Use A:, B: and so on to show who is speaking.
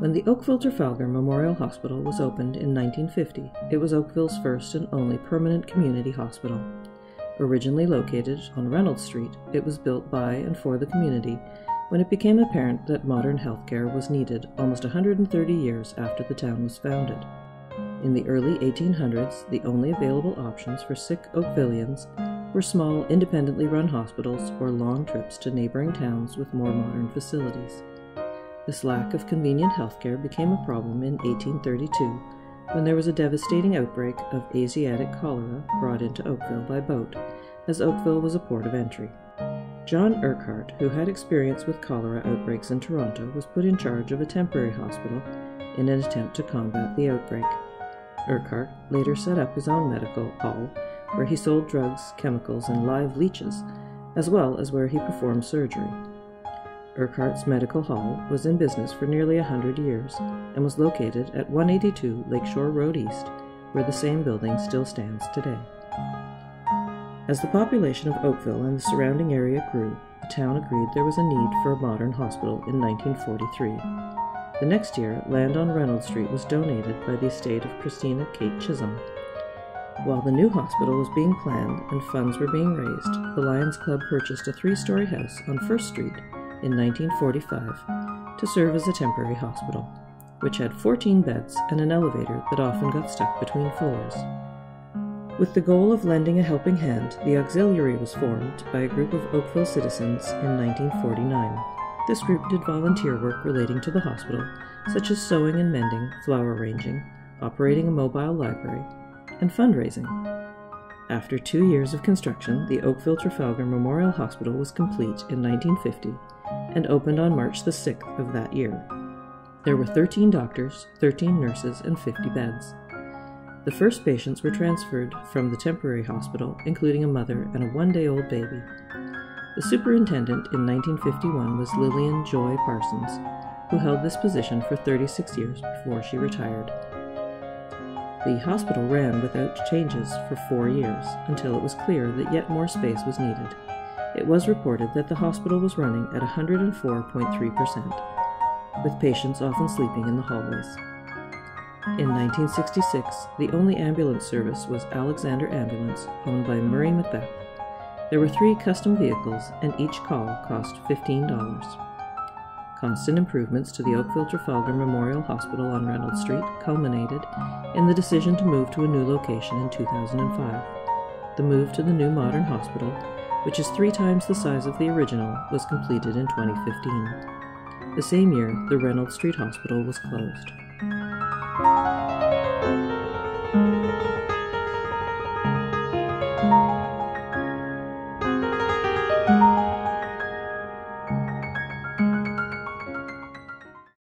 A: When the Oakville Trafalgar Memorial Hospital was opened in 1950, it was Oakville's first and only permanent community hospital. Originally located on Reynolds Street, it was built by and for the community when it became apparent that modern healthcare was needed almost 130 years after the town was founded. In the early 1800s, the only available options for sick Oakvillians were small, independently run hospitals or long trips to neighboring towns with more modern facilities. This lack of convenient healthcare became a problem in 1832 when there was a devastating outbreak of Asiatic cholera brought into Oakville by boat, as Oakville was a port of entry. John Urquhart, who had experience with cholera outbreaks in Toronto, was put in charge of a temporary hospital in an attempt to combat the outbreak. Urquhart later set up his own medical hall, where he sold drugs, chemicals, and live leeches, as well as where he performed surgery. Urquhart's medical hall was in business for nearly 100 years and was located at 182 Lakeshore Road East, where the same building still stands today. As the population of Oakville and the surrounding area grew, the town agreed there was a need for a modern hospital in 1943. The next year, land on Reynolds Street was donated by the estate of Christina Kate Chisholm. While the new hospital was being planned and funds were being raised, the Lions Club purchased a 3-story house on 1st Street in 1945 to serve as a temporary hospital, which had 14 beds and an elevator that often got stuck between floors. With the goal of lending a helping hand, the auxiliary was formed by a group of Oakville citizens in 1949. This group did volunteer work relating to the hospital, such as sewing and mending, flower arranging, operating a mobile library, and fundraising. After 2 years of construction, the Oakville Trafalgar Memorial Hospital was complete in 1950 and opened on March the 6th of that year. There were 13 doctors, 13 nurses, and 50 beds. The first patients were transferred from the temporary hospital, including a mother and a 1-day-old baby. The superintendent in 1951 was Lillian Joy Parsons, who held this position for 36 years before she retired. The hospital ran without changes for 4 years, until it was clear that yet more space was needed. It was reported that the hospital was running at 104.3%, with patients often sleeping in the hallways. In 1966, the only ambulance service was Alexander Ambulance, owned by Murray Macbeth. There were 3 custom vehicles, and each call cost $15. Constant improvements to the Oakville Trafalgar Memorial Hospital on Reynolds Street culminated in the decision to move to a new location in 2005. The move to the new modern hospital, which is 3 times the size of the original, was completed in 2015. The same year, the Reynolds Street Hospital was closed.